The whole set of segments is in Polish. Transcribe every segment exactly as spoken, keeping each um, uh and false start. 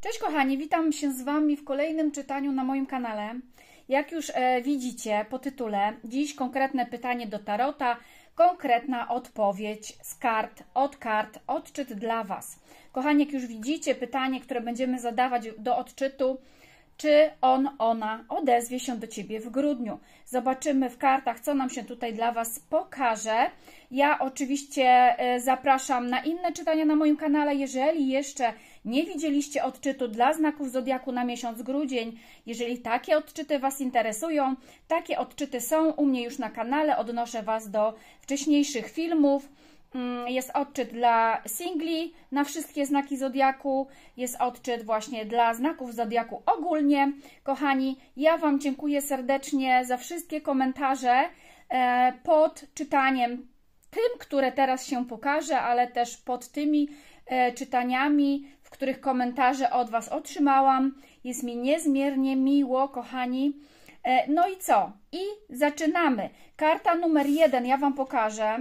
Cześć kochani, witam się z Wami w kolejnym czytaniu na moim kanale. Jak już e, widzicie po tytule, dziś konkretne pytanie do tarota, konkretna odpowiedź z kart, od kart, odczyt dla Was. Kochani, jak już widzicie, pytanie, które będziemy zadawać do odczytu, czy on, ona odezwie się do Ciebie w grudniu. Zobaczymy w kartach, co nam się tutaj dla Was pokaże. Ja oczywiście zapraszam na inne czytania na moim kanale. Jeżeli jeszcze nie widzieliście odczytu dla znaków zodiaku na miesiąc grudzień, jeżeli takie odczyty Was interesują, takie odczyty są u mnie już na kanale. Odnoszę Was do wcześniejszych filmów. Jest odczyt dla singli na wszystkie znaki zodiaku, jest odczyt właśnie dla znaków zodiaku ogólnie. Kochani, ja Wam dziękuję serdecznie za wszystkie komentarze pod czytaniem tym, które teraz się pokaże, ale też pod tymi czytaniami, w których komentarze od Was otrzymałam. Jest mi niezmiernie miło, kochani. No i co? I zaczynamy. Karta numer jeden, ja Wam pokażę.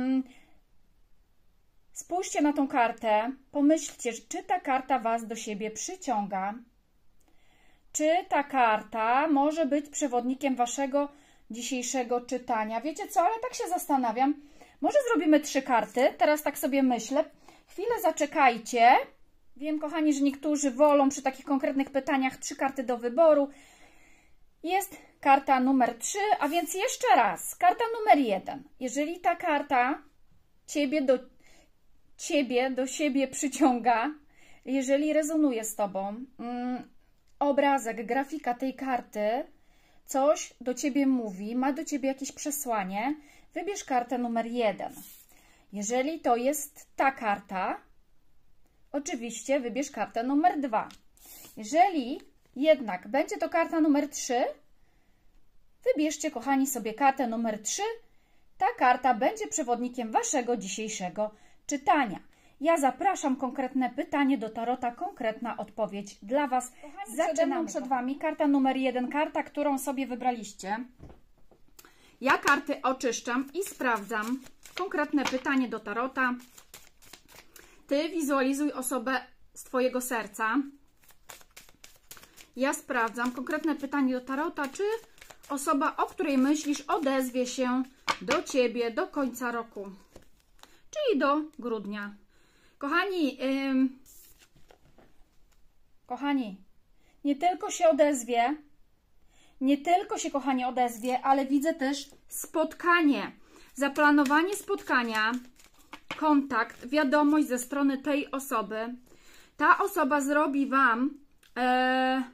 Spójrzcie na tą kartę, pomyślcie, czy ta karta Was do siebie przyciąga. Czy ta karta może być przewodnikiem Waszego dzisiejszego czytania? Wiecie co, ale tak się zastanawiam. Może zrobimy trzy karty, teraz tak sobie myślę. Chwilę zaczekajcie. Wiem, kochani, że niektórzy wolą przy takich konkretnych pytaniach trzy karty do wyboru. Jest karta numer trzy, a więc jeszcze raz. Karta numer jeden. Jeżeli ta karta Ciebie do Ciebie do siebie przyciąga, jeżeli rezonuje z Tobą, mm, obrazek, grafika tej karty coś do Ciebie mówi, ma do Ciebie jakieś przesłanie, wybierz kartę numer jeden. Jeżeli to jest ta karta, oczywiście wybierz kartę numer dwa. Jeżeli jednak będzie to karta numer trzy, wybierzcie, kochani, sobie kartę numer trzy. Ta karta będzie przewodnikiem Waszego dzisiejszego czytania. Ja zapraszam, konkretne pytanie do tarota, konkretna odpowiedź dla Was. Kochani, zaczynam przed Wami. Karta numer jeden, karta, którą sobie wybraliście. Ja karty oczyszczam i sprawdzam. Konkretne pytanie do tarota. Ty wizualizuj osobę z Twojego serca. Ja sprawdzam. Konkretne pytanie do tarota, czy osoba, o której myślisz, odezwie się do Ciebie do końca roku, czyli do grudnia. Kochani, ym, kochani, nie tylko się odezwie, nie tylko się, kochani, odezwie, ale widzę też spotkanie, zaplanowanie spotkania, kontakt, wiadomość ze strony tej osoby. Ta osoba zrobi Wam, e,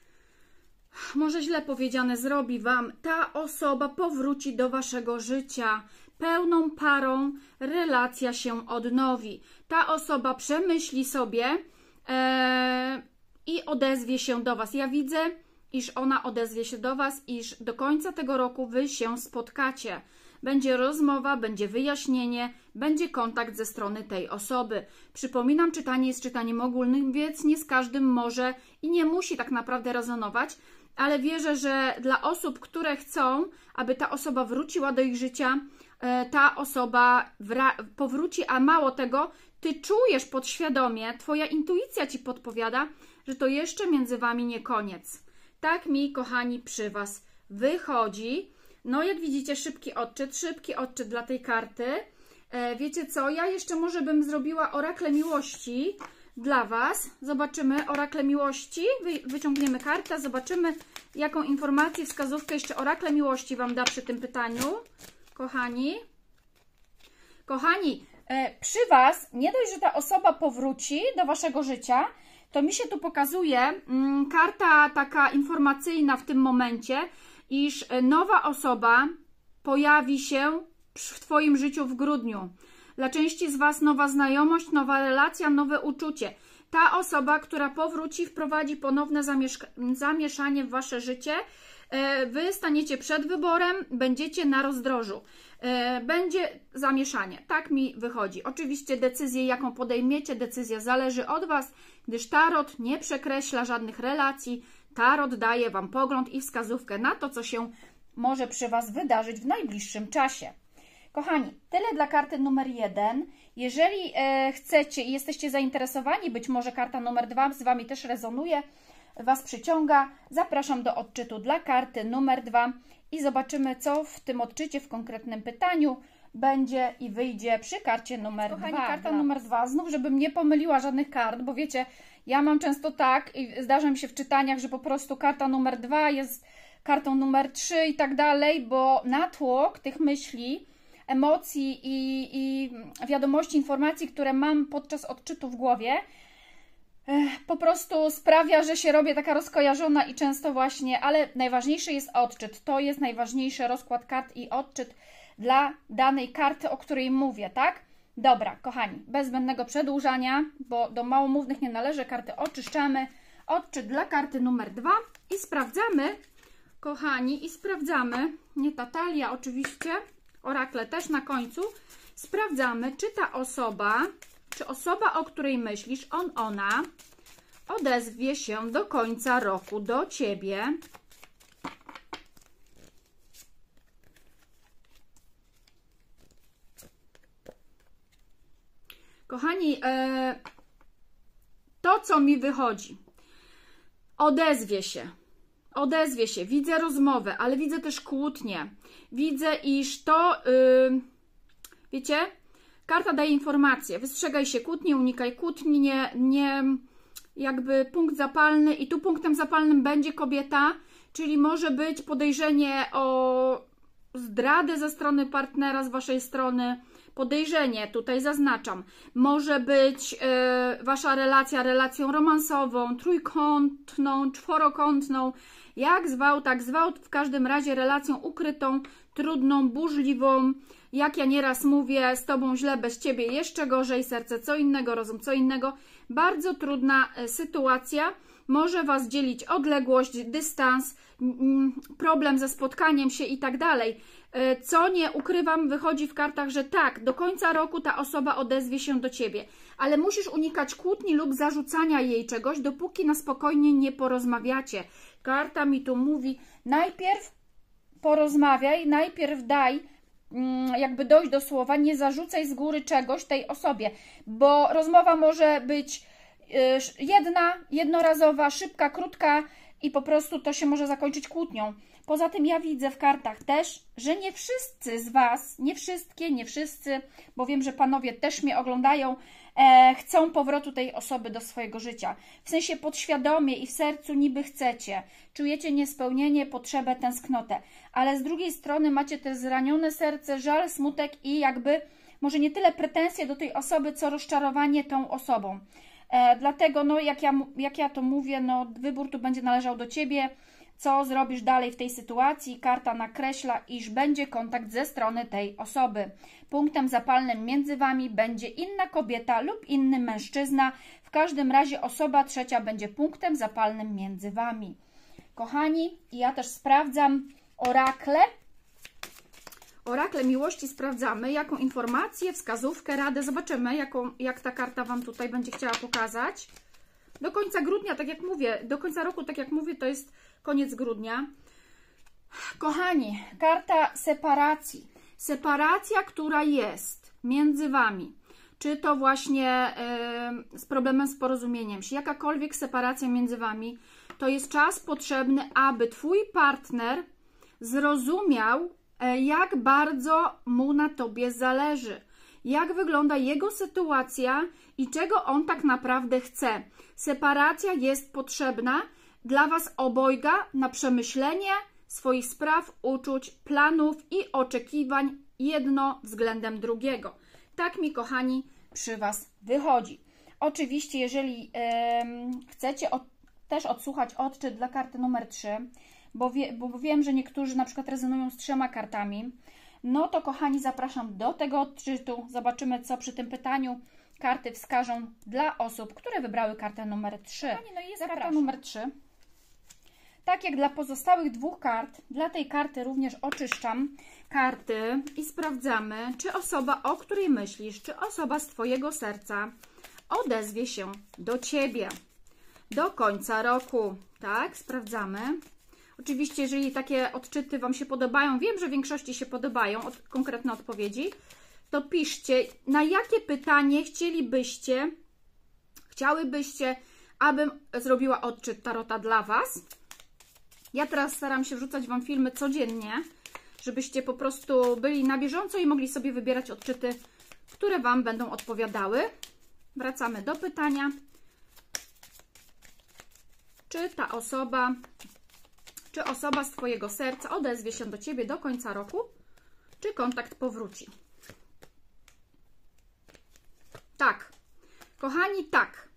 może źle powiedziane, zrobi Wam, ta osoba powróci do Waszego życia. Pełną parą relacja się odnowi. Ta osoba przemyśli sobie e, i odezwie się do Was. Ja widzę, iż ona odezwie się do Was, iż do końca tego roku Wy się spotkacie. Będzie rozmowa, będzie wyjaśnienie, będzie kontakt ze strony tej osoby. Przypominam, czytanie jest czytaniem ogólnym, więc nie z każdym może i nie musi tak naprawdę rezonować, ale wierzę, że dla osób, które chcą, aby ta osoba wróciła do ich życia, ta osoba powróci, a mało tego, Ty czujesz podświadomie, Twoja intuicja Ci podpowiada, że to jeszcze między Wami nie koniec. Tak mi, kochani, przy Was wychodzi. No, jak widzicie, szybki odczyt, szybki odczyt dla tej karty. E, wiecie co, ja jeszcze może bym zrobiła orakle miłości dla Was. Zobaczymy orakle miłości, Wy, wyciągniemy kartę, zobaczymy, jaką informację, wskazówkę jeszcze orakle miłości Wam da przy tym pytaniu. Kochani, kochani, e, przy Was, nie dość, że ta osoba powróci do Waszego życia, to mi się tu pokazuje mm, karta taka informacyjna w tym momencie, iż nowa osoba pojawi się w Twoim życiu w grudniu. Dla części z Was nowa znajomość, nowa relacja, nowe uczucie. Ta osoba, która powróci, wprowadzi ponowne zamieszanie w Wasze życie. Wy staniecie przed wyborem, będziecie na rozdrożu. Będzie zamieszanie. Tak mi wychodzi. Oczywiście decyzję, jaką podejmiecie, decyzja zależy od Was, gdyż tarot nie przekreśla żadnych relacji. Tarot daje Wam pogląd i wskazówkę na to, co się może przy Was wydarzyć w najbliższym czasie. Kochani, tyle dla karty numer jeden. Jeżeli e, chcecie i jesteście zainteresowani, być może karta numer dwa z Wami też rezonuje, Was przyciąga, zapraszam do odczytu dla karty numer dwa i zobaczymy, co w tym odczycie, w konkretnym pytaniu będzie i wyjdzie przy karcie numer Kochani, dwa. karta numer dwa, znów, żebym nie pomyliła żadnych kart, bo wiecie, ja mam często tak i zdarza mi się w czytaniach, że po prostu karta numer dwa jest kartą numer trzy i tak dalej, bo natłok tych myśli, emocji i, i wiadomości, informacji, które mam podczas odczytu w głowie, po prostu sprawia, że się robię taka rozkojarzona i często właśnie, ale najważniejszy jest odczyt. To jest najważniejszy rozkład kart i odczyt dla danej karty, o której mówię, tak? Dobra, kochani, bez zbędnego przedłużania, bo do małomównych nie należy, karty oczyszczamy. Odczyt dla karty numer dwa i sprawdzamy, kochani, i sprawdzamy, nie ta talia oczywiście, orakle też na końcu, sprawdzamy, czy ta osoba, czy osoba, o której myślisz, on, ona, odezwie się do końca roku do Ciebie. Kochani, e, to co mi wychodzi, odezwie się, odezwie się, widzę rozmowę, ale widzę też kłótnię, widzę, iż to, yy, wiecie, karta daje informację, wystrzegaj się kłótni, unikaj kłótni, nie, nie, jakby punkt zapalny i tu punktem zapalnym będzie kobieta, czyli może być podejrzenie o zdradę ze strony partnera, z Waszej strony, podejrzenie, tutaj zaznaczam, może być yy, Wasza relacja relacją romansową, trójkątną, czworokątną, jak zwał, tak zwał, w każdym razie relacją ukrytą, trudną, burzliwą, jak ja nieraz mówię, z Tobą źle, bez Ciebie jeszcze gorzej, serce co innego, rozum co innego, bardzo trudna y, sytuacja, może Was dzielić odległość, dystans, problem ze spotkaniem się i tak dalej. Co nie ukrywam, wychodzi w kartach, że tak, do końca roku ta osoba odezwie się do Ciebie, ale musisz unikać kłótni lub zarzucania jej czegoś, dopóki na spokojnie nie porozmawiacie. Karta mi tu mówi, najpierw porozmawiaj, najpierw daj, jakby dojść do słowa, nie zarzucaj z góry czegoś tej osobie, bo rozmowa może być jedna, jednorazowa, szybka, krótka i po prostu to się może zakończyć kłótnią. Poza tym ja widzę w kartach też, że nie wszyscy z Was, nie wszystkie, nie wszyscy, bo wiem, że panowie też mnie oglądają, e, chcą powrotu tej osoby do swojego życia. W sensie podświadomie i w sercu niby chcecie. Czujecie niespełnienie, potrzebę, tęsknotę. Ale z drugiej strony macie te zranione serce, żal, smutek i jakby może nie tyle pretensje do tej osoby, co rozczarowanie tą osobą. E, dlatego, no jak ja, jak ja to mówię, no wybór tu będzie należał do Ciebie. Co zrobisz dalej w tej sytuacji? Karta nakreśla, iż będzie kontakt ze strony tej osoby. Punktem zapalnym między Wami będzie inna kobieta lub inny mężczyzna. W każdym razie osoba trzecia będzie punktem zapalnym między Wami. Kochani, ja też sprawdzam orakle. Orakle miłości sprawdzamy, jaką informację, wskazówkę, radę. Zobaczymy, jaką, jak ta karta Wam tutaj będzie chciała pokazać. Do końca grudnia, tak jak mówię, do końca roku, tak jak mówię, to jest koniec grudnia. Kochani, karta separacji. Separacja, która jest między Wami. Czy to właśnie yy, z problemem z porozumieniem się, jakakolwiek separacja między Wami, to jest czas potrzebny, aby Twój partner zrozumiał, yy, jak bardzo mu na Tobie zależy. Jak wygląda jego sytuacja i czego on tak naprawdę chce. Separacja jest potrzebna dla Was obojga na przemyślenie swoich spraw, uczuć, planów i oczekiwań jedno względem drugiego. Tak mi, kochani, przy Was wychodzi. Oczywiście, jeżeli yy, chcecie od, też odsłuchać odczyt dla karty numer trzy, bo, wie, bo wiem, że niektórzy na przykład rezonują z trzema kartami, no to, kochani, zapraszam do tego odczytu. Zobaczymy, co przy tym pytaniu karty wskażą dla osób, które wybrały kartę numer trzy. Kochani, no i jest karta numer trzy. Tak jak dla pozostałych dwóch kart, dla tej karty również oczyszczam karty i sprawdzamy, czy osoba, o której myślisz, czy osoba z Twojego serca odezwie się do Ciebie do końca roku. Tak, sprawdzamy. Oczywiście, jeżeli takie odczyty Wam się podobają, wiem, że w większości się podobają od, konkretne odpowiedzi, to piszcie, na jakie pytanie chcielibyście, chciałybyście, abym zrobiła odczyt tarota dla Was. Ja teraz staram się wrzucać Wam filmy codziennie, żebyście po prostu byli na bieżąco i mogli sobie wybierać odczyty, które Wam będą odpowiadały. Wracamy do pytania. Czy ta osoba, czy osoba z Twojego serca odezwie się do Ciebie do końca roku? Czy kontakt powróci? Tak. Kochani, tak.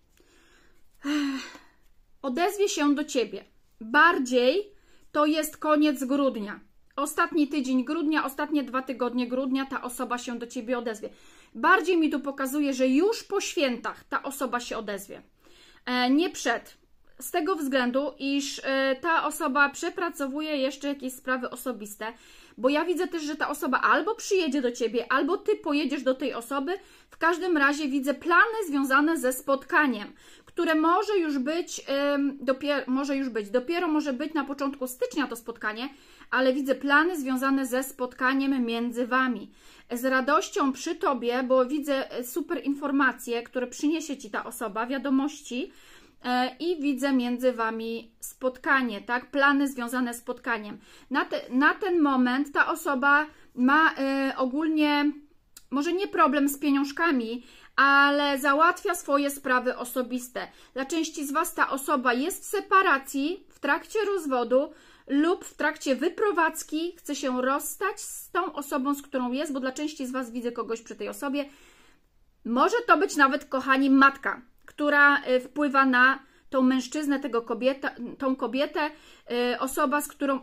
Odezwie się do Ciebie. Bardziej to jest koniec grudnia. Ostatni tydzień grudnia, ostatnie dwa tygodnie grudnia ta osoba się do Ciebie odezwie. Bardziej mi tu pokazuje, że już po świętach ta osoba się odezwie. E, nie przed. Z tego względu, iż e, ta osoba przepracowuje jeszcze jakieś sprawy osobiste, bo ja widzę też, że ta osoba albo przyjedzie do Ciebie, albo Ty pojedziesz do tej osoby. W każdym razie widzę plany związane ze spotkaniem, które może już być, ym, dopiero, może już być, dopiero może być na początku stycznia to spotkanie, ale widzę plany związane ze spotkaniem między Wami. Z radością przy Tobie, bo widzę super informacje, które przyniesie Ci ta osoba, wiadomości, yy, i widzę między Wami spotkanie, tak? Plany związane z spotkaniem. Na, te, na ten moment ta osoba ma yy, ogólnie, może nie problem z pieniążkami, ale załatwia swoje sprawy osobiste. Dla części z Was ta osoba jest w separacji, w trakcie rozwodu lub w trakcie wyprowadzki, chce się rozstać z tą osobą, z którą jest, bo dla części z Was widzę kogoś przy tej osobie. Może to być nawet, kochani, matka, która wpływa na tą mężczyznę, tego kobietę, tą kobietę, osoba, z którą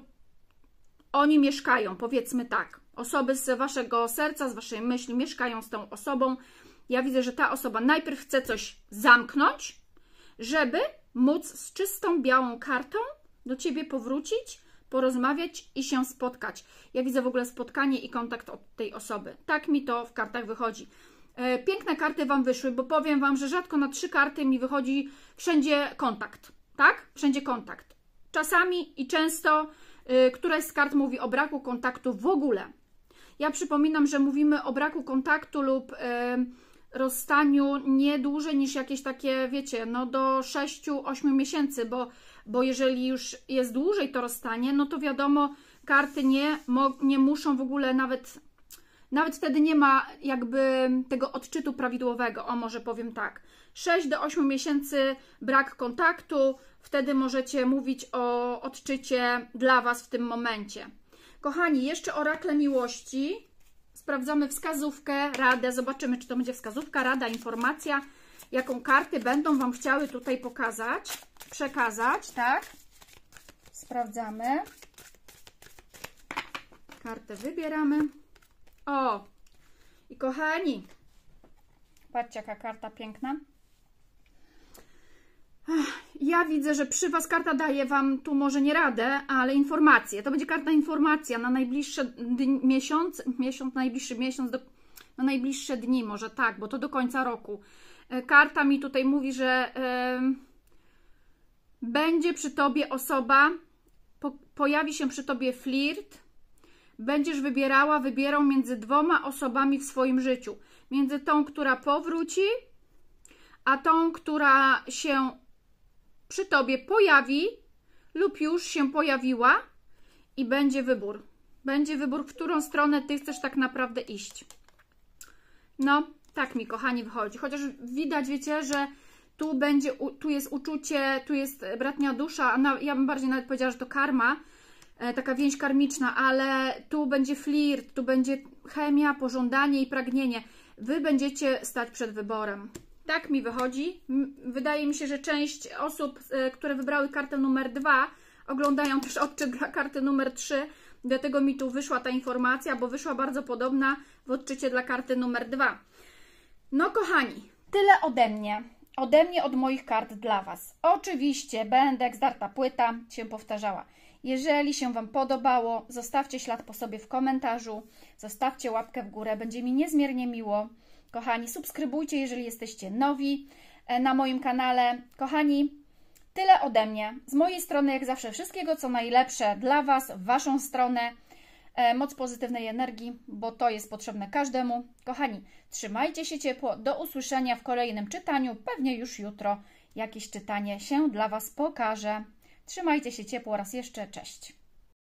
oni mieszkają, powiedzmy tak. Osoby z Waszego serca, z Waszej myśli mieszkają z tą osobą. Ja widzę, że ta osoba najpierw chce coś zamknąć, żeby móc z czystą, białą kartą do Ciebie powrócić, porozmawiać i się spotkać. Ja widzę w ogóle spotkanie i kontakt od tej osoby. Tak mi to w kartach wychodzi. Piękne karty Wam wyszły, bo powiem Wam, że rzadko na trzy karty mi wychodzi wszędzie kontakt. Tak? Wszędzie kontakt. Czasami i często y, któraś z kart mówi o braku kontaktu w ogóle. Ja przypominam, że mówimy o braku kontaktu lub y, rozstaniu nie dłużej niż jakieś takie, wiecie, no do sześciu ośmiu miesięcy, bo, bo jeżeli już jest dłużej to rozstanie, no to wiadomo, karty nie, nie muszą w ogóle nawet, nawet wtedy nie ma jakby tego odczytu prawidłowego, o może powiem tak, sześć do ośmiu miesięcy brak kontaktu, wtedy możecie mówić o odczycie dla Was w tym momencie. Kochani, jeszcze orakle miłości. Sprawdzamy wskazówkę, radę, zobaczymy, czy to będzie wskazówka, rada, informacja, jaką karty będą Wam chciały tutaj pokazać, przekazać, tak? Sprawdzamy. Kartę wybieramy. O! I kochani, patrzcie, jaka karta piękna. Ja widzę, że przy Was karta daje Wam tu może nie radę, ale informacje. To będzie karta informacja na najbliższe miesiąc, miesiąc, najbliższy miesiąc, do, na najbliższe dni może tak, bo to do końca roku. Karta mi tutaj mówi, że yy, będzie przy Tobie osoba, po, pojawi się przy Tobie flirt, będziesz wybierała, wybierał między dwoma osobami w swoim życiu. Między tą, która powróci, a tą, która się przy Tobie pojawi lub już się pojawiła i będzie wybór. Będzie wybór, w którą stronę Ty chcesz tak naprawdę iść. No, tak mi, kochani, wychodzi. Chociaż widać, wiecie, że tu będzie, tu jest uczucie, tu jest bratnia dusza, a ja bym bardziej nawet powiedziała, że to karma, taka więź karmiczna, ale tu będzie flirt, tu będzie chemia, pożądanie i pragnienie. Wy będziecie stać przed wyborem. Tak mi wychodzi. Wydaje mi się, że część osób, które wybrały kartę numer dwa, oglądają też odczyt dla karty numer trzy. Dlatego mi tu wyszła ta informacja, bo wyszła bardzo podobna w odczycie dla karty numer dwa. No kochani, tyle ode mnie. Ode mnie, od moich kart dla Was. Oczywiście będę, jak zdarta płyta, się powtarzała. Jeżeli się Wam podobało, zostawcie ślad po sobie w komentarzu, zostawcie łapkę w górę, będzie mi niezmiernie miło. Kochani, subskrybujcie, jeżeli jesteście nowi na moim kanale. Kochani, tyle ode mnie. Z mojej strony, jak zawsze, wszystkiego co najlepsze dla Was, w Waszą stronę. e, moc pozytywnej energii, bo to jest potrzebne każdemu. Kochani, trzymajcie się ciepło. Do usłyszenia w kolejnym czytaniu. Pewnie już jutro jakieś czytanie się dla Was pokaże. Trzymajcie się ciepło raz jeszcze. Cześć.